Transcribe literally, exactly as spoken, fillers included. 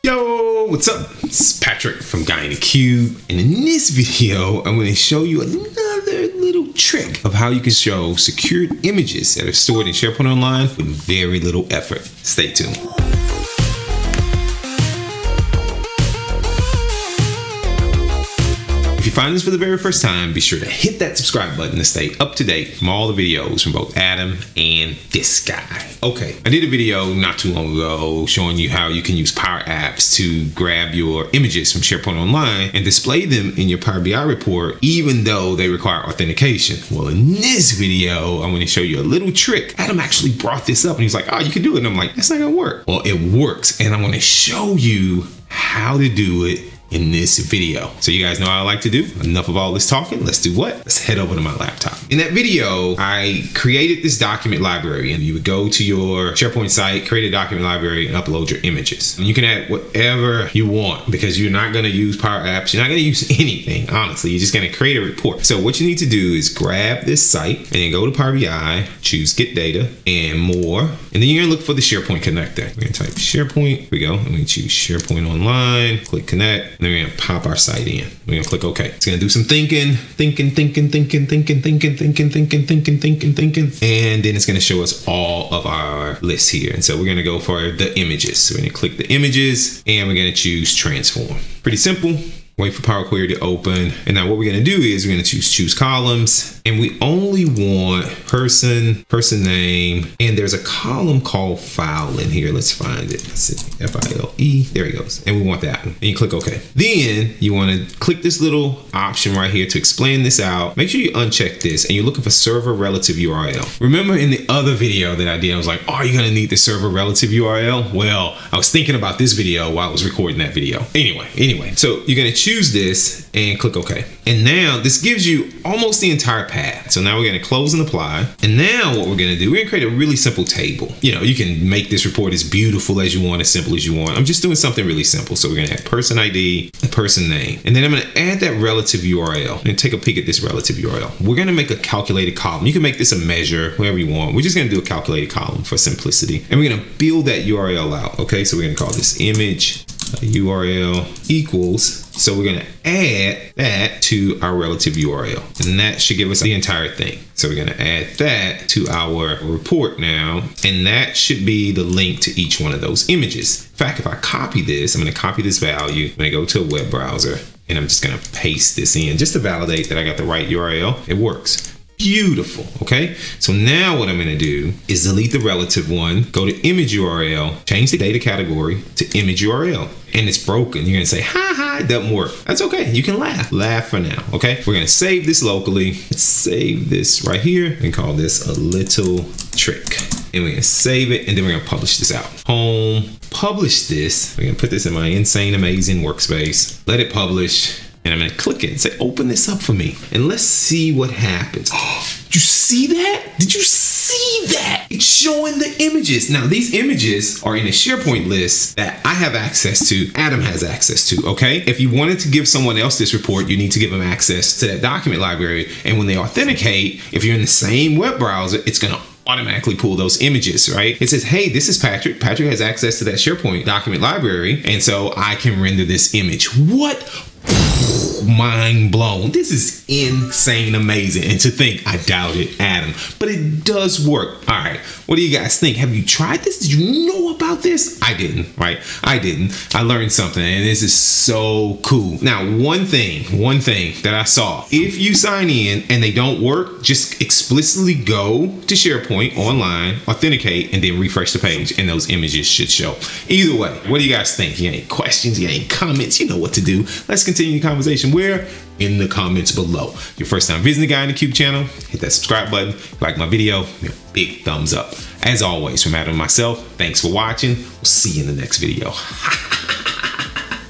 Yo, what's up? It's Patrick from Guy in the Cube, and in this video, I'm going to show you another little trick of how you can show secured images that are stored in SharePoint Online with very little effort. Stay tuned. If you find this for the very first time, be sure to hit that subscribe button to stay up to date from all the videos from both Adam and this guy. Okay, I did a video not too long ago showing you how you can use Power Apps to grab your images from SharePoint Online and display them in your Power B I report, even though they require authentication. Well, in this video, I'm going to show you a little trick. Adam actually brought this up and he's like, oh, you can do it. And I'm like, that's not going to work. Well, it works. And I'm going to show you how to do it in this video. So you guys know how I like to do. Enough of all this talking. Let's do what? Let's head over to my laptop. In that video, I created this document library, and you would go to your SharePoint site, create a document library, and upload your images. And you can add whatever you want because you're not going to use Power Apps. You're not going to use anything, honestly. You're just going to create a report. So what you need to do is grab this site and then go to Power B I, choose Get Data and More, and then you're going to look for the SharePoint connector. We're going to type SharePoint. Here we go. I'm going to choose SharePoint Online, click Connect. Then we're gonna pop our site in. We're gonna click OK. It's gonna do some thinking, thinking, thinking, thinking, thinking, thinking, thinking, thinking, thinking, thinking, thinking, and then it's gonna show us all of our lists here. And so we're gonna go for the images. So we're gonna click the images and we're gonna choose transform. Pretty simple. Wait for Power Query to open. And now what we're gonna do is we're gonna choose choose columns, and we only want person, person name, and there's a column called file in here. Let's find it. Let's see, F I L E, there it goes. And we want that one. And you click OK. Then you wanna click this little option right here to explain this out. Make sure you uncheck this, and you're looking for server relative U R L. Remember in the other video that I did, I was like, oh, are you gonna need the server relative U R L? Well, I was thinking about this video while I was recording that video. Anyway, anyway, so you're gonna choose this and click OK. And now this gives you almost the entire path. So now we're going to close and apply. And now what we're going to do, we're going to create a really simple table. You know, you can make this report as beautiful as you want, as simple as you want. I'm just doing something really simple. So we're going to add person I D and person name. And then I'm going to add that relative U R L and take a peek at this relative U R L. We're going to make a calculated column. You can make this a measure, whatever you want. We're just going to do a calculated column for simplicity. And we're going to build that U R L out. Okay, so we're going to call this image U R L equals. So we're going to add that to our relative U R L, and that should give us the entire thing. So we're going to add that to our report now, and that should be the link to each one of those images. In fact, if I copy this, I'm going to copy this value. I'm going to go to a web browser, and I'm just going to paste this in just to validate that I got the right U R L. It works. Beautiful. Okay, so now what I'm going to do is delete the relative one, go to image U R L, change the data category to image U R L, and it's broken. You're going to say, ha ha, it doesn't work. That's okay. You can laugh. Laugh for now. Okay, we're going to save this locally. Let's save this right here and call this a little trick. And we're going to save it, and then we're going to publish this out. Home, publish this. We're going to put this in my insane, amazing workspace. Let it publish. And I'm going to click it and say, open this up for me. And let's see what happens. Oh, you see that? Did you see that? It's showing the images. Now, these images are in a SharePoint list that I have access to, Adam has access to, okay? If you wanted to give someone else this report, you need to give them access to that document library. And when they authenticate, if you're in the same web browser, it's going to automatically pull those images, right? It says, hey, this is Patrick. Patrick has access to that SharePoint document library, and so I can render this image. What? Mind blown. This is insane amazing. And to think, I doubted Adam, but it does work. All right, what do you guys think? Have you tried this? Did you know about this? I didn't, right? I didn't. I learned something, and this is so cool. Now, one thing, one thing that I saw, if you sign in and they don't work, just explicitly go to SharePoint Online, authenticate, and then refresh the page, and those images should show. Either way, what do you guys think? You got any questions? You got any comments? You know what to do. Let's continue the conversation. Where? In the comments below. Your first time visiting the Guy in the Cube channel, hit that subscribe button, like my video, big thumbs up. As always, from Adam and myself, thanks for watching. We'll see you in the next video.